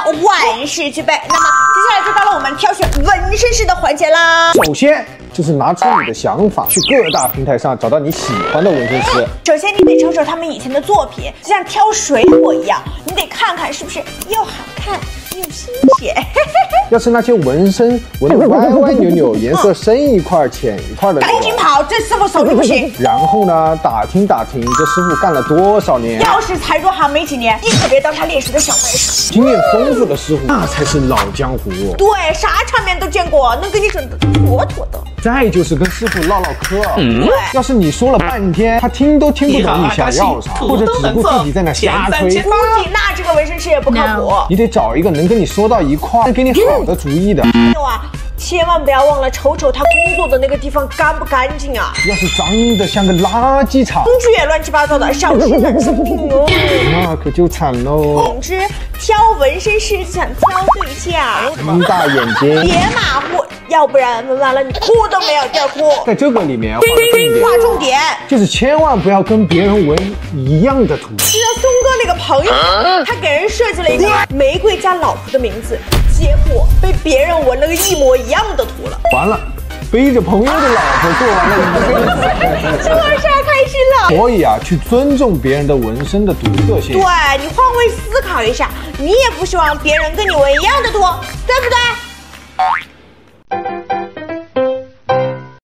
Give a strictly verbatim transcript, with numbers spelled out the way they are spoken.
万事俱备。那么接下来就到了我们挑选纹身师的环节啦。 首先就是拿出你的想法，去各大平台上找到你喜欢的纹身师。 首先你得瞅瞅他们以前的作品，就像挑水果一样，你得看看是不是又好看又新鲜。 要是那些纹身纹得歪歪扭扭，颜色深一块浅一块的， 赶紧跑，这师傅手艺不行。 然后呢，打听打听这师傅干了多少年。 要是才入行没几年，你可别当他练习的小白鼠。 经验丰富的师傅，那才是老江湖。 对，啥场面都见过，能给你整得妥妥的。 再就是跟师傅唠唠嗑。 嗯， 要是你说了半天，他听都听不懂你想要啥，或者只顾自己在那瞎吹， 估计那这个纹身师也不靠谱。 你得找一个能跟你说到一块，能给你好的主意的。 还有啊，千万不要忘了瞅瞅他工作的那个地方干不干净啊！ 要是脏的像个垃圾场， 工具也乱七八糟的，小心染上病哦。 那可就惨喽。 总之，挑纹身师就想挑对象， 睁大眼睛， 别马虎，要不然纹完了你哭都没有地儿哭。 在这个里面画重点， 画重点就是千万不要跟别人纹一样的图。 就像松哥那个朋友，他给人设计了一个玫瑰加老婆的名字，结果被别人纹了个一模一样的图了。 完了，背着朋友的老婆做完了一辈子， 这事儿开心了。 所以啊，去尊重别人的纹身的独特性。 对，你换位思考一下，你也不希望别人跟你纹一样的图，对不对？